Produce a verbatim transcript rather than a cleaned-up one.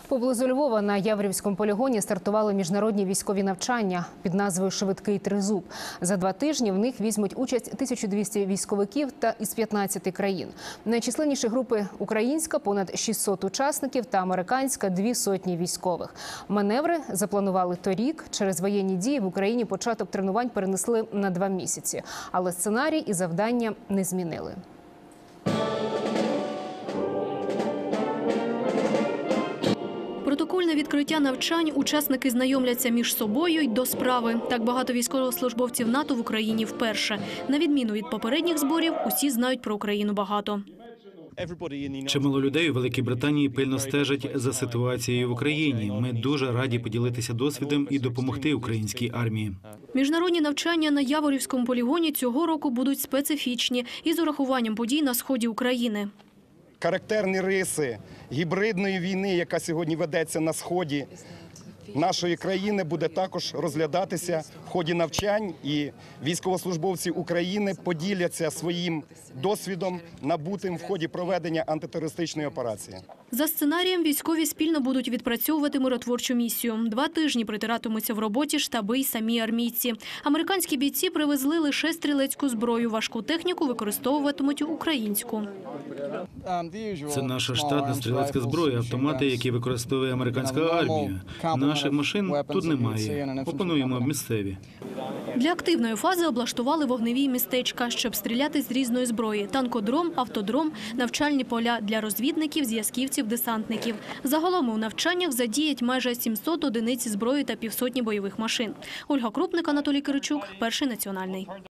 Поблизу Львова на Яворівському полігоні стартували міжнародні військові навчання під назвою «Швидкий тризуб». За два тижні в них візьмуть участь тисяча двісті військовиків та із п'ятнадцяти країн. Найчисленніші групи – українська – понад шістсот учасників та американська – дві сотні військових. Маневри запланували торік. Через воєнні дії в Україні початок тренувань перенесли на два місяці. Але сценарій і завдання не змінили. Протокольне відкриття навчань, учасники знайомляться між собою й до справи. Так багато військовослужбовців НАТО в Україні вперше. На відміну від попередніх зборів, усі знають про Україну багато. Чимало людей у Великій Британії пильно стежать за ситуацією в Україні. Ми дуже раді поділитися досвідом і допомогти українській армії. Міжнародні навчання на Яворівському полігоні цього року будуть специфічні із урахуванням подій на сході України. Характерні риси гібридної війни, яка сьогодні ведеться на сході нашої країни, буде також розглядатися в ході навчань. І військовослужбовці України поділяться своїм досвідом, набутим в ході проведення антитерористичної операції. За сценарієм військові спільно будуть відпрацьовувати миротворчу місію. Два тижні притиратимуться в роботі штаби й самі армійці. Американські бійці привезли лише стрілецьку зброю, важку техніку використовуватимуть українську. Це наша штатна стрілецька зброя, автомати, які використовує американська армія. Наших машин тут немає. Опануємо місцеві. Для активної фази облаштували вогневі містечка, щоб стріляти з різної зброї – танкодром, автодром, навчальні поля для розвідників, зв'язківців, десантників. Загалом у навчаннях задіять майже сімсот одиниць зброї та півсотні бойових машин. Ольга Крупник, Анатолій Киричук, Перший національний.